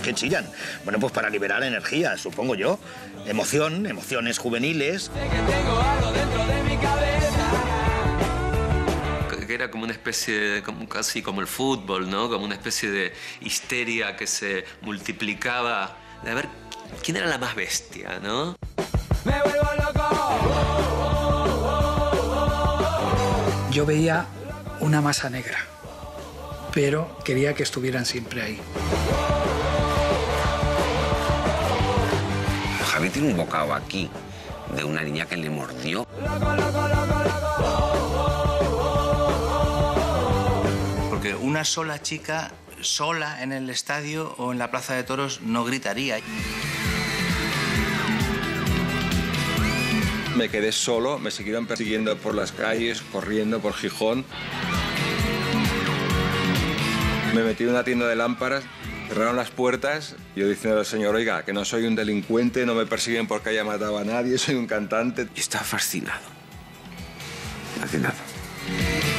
qué chillan? Bueno, pues para liberar energía, supongo yo. Emociones juveniles. Sé que tengo algo dentro de mi cabeza. Que era como una especie de, casi como el fútbol, ¿no? Como una especie de histeria que se multiplicaba. De ver quién era la más bestia, ¿no? Me vuelvo loco. Yo veía una masa negra, pero quería que estuvieran siempre ahí. Javi tiene un bocado aquí de una niña que le mordió. Porque una sola chica sola en el estadio o en la plaza de toros no gritaría. Me quedé solo, me siguieron persiguiendo por las calles, corriendo por Gijón. Me metí en una tienda de lámparas, cerraron las puertas y yo diciendo al señor, oiga, que no soy un delincuente, no me persiguen porque haya matado a nadie, soy un cantante. Y estaba fascinado. Fascinado.